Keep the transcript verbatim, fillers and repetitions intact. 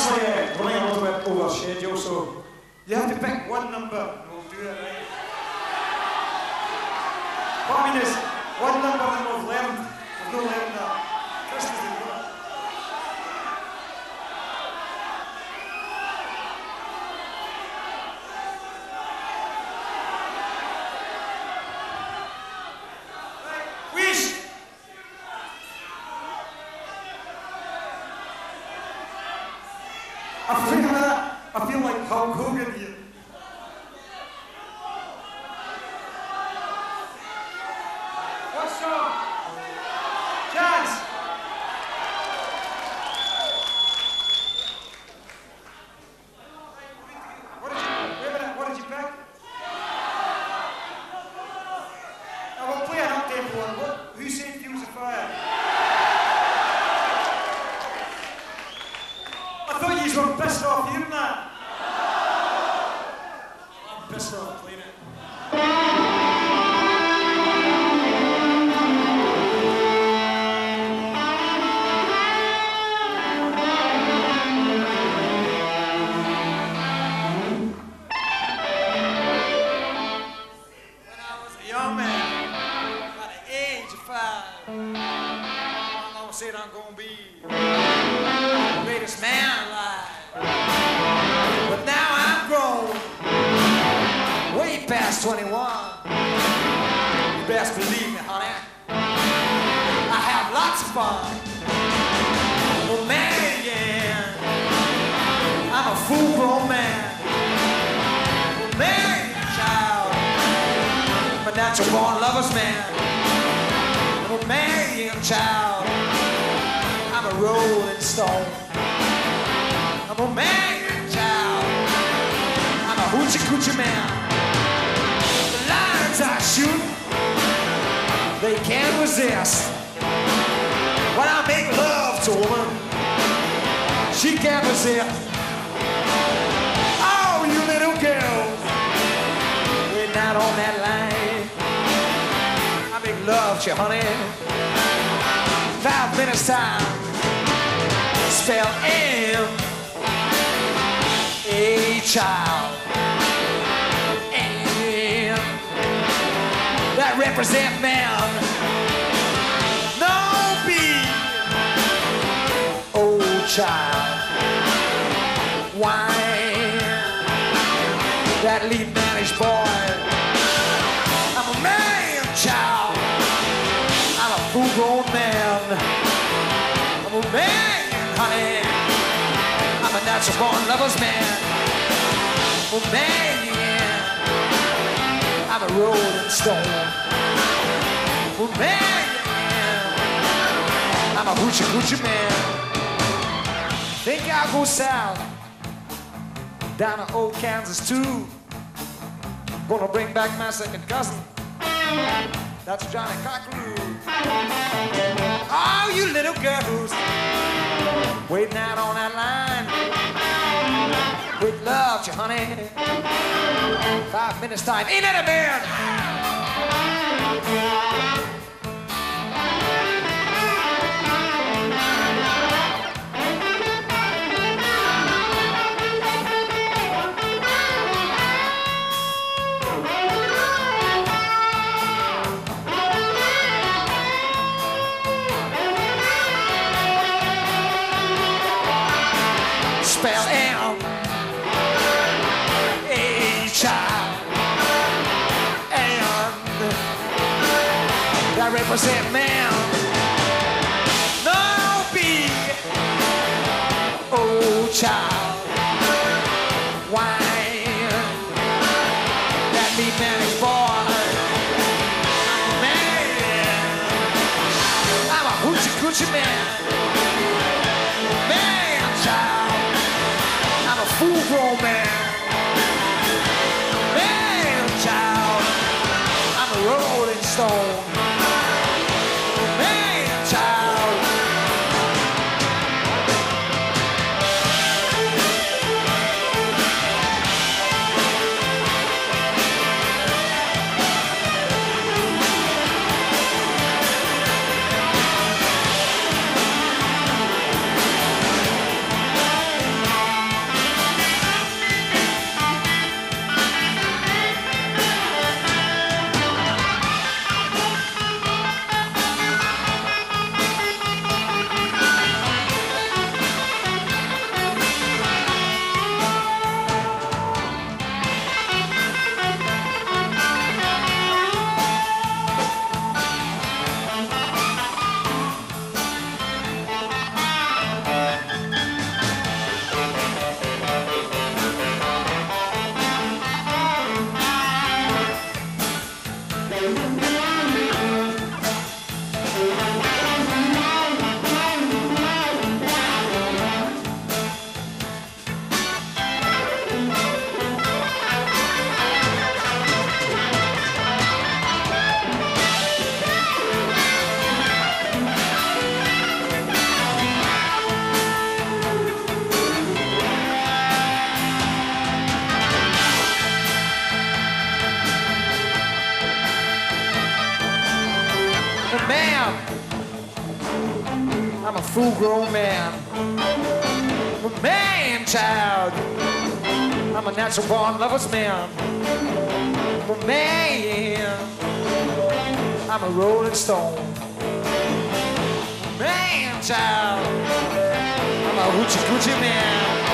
actually uh, running a little bit over schedule, so you have to pick one number and we'll do it right. What I mean is, one number that we've learned, we've not learned that. Chris is the winner. I feel that. I feel like Hulk Hogan here. What song? Jazz. What did you? Wait a minute. What did you pick? Now we'll play an up-tempo one. What? Who said Fuels of Fire? I thought you were pissed off hearing that. I'm pissed off playing it. When I was a young man, by the age of five, I always said I'm gonna be the greatest man alive. But now I'm grown, way past twenty-one. You best believe me, honey, I have lots of fun. Well, man, yeah, I'm a full-grown man. Well, man, child, I'm a natural-born lover's man. Well, man, child, I'm a rolling stone. I'm a man, child. I'm a hoochie coochie man. The lines I shoot, they can't resist. When I make love to a woman, she can't resist. Oh, you little girls, we're not on that line. I make love to you, honey. Five minutes time. Spell M A child. M that represent man. No B O child. Wine that lead managed boy. I'm a man, child. I'm a full-grown man. I'm a man, honey. I'm a natural-born lover's man. Oh man, yeah. I'm a rolling stone. Oh man, yeah. I'm a hoochie coochie man. Think I'll go south down to old Kansas too. Gonna bring back my second cousin. That's Johnny Cockaroo. Oh, you little girls waiting out on that line. With love, you honey. Five minutes time. Ain't that a man? Spell M A child. And that represent man. No B O child. Wine that meat managed boy. Man, I'm a hoochie coochie man. Man, child. Full-grown man. Man, child. I'm a rolling stone. Man, child. a man. I'm a full-grown man. I'm a man, child. I'm a natural-born lover's man. I'm a man. I'm a rolling stone. Man, child. I'm a hoochie-coochie man.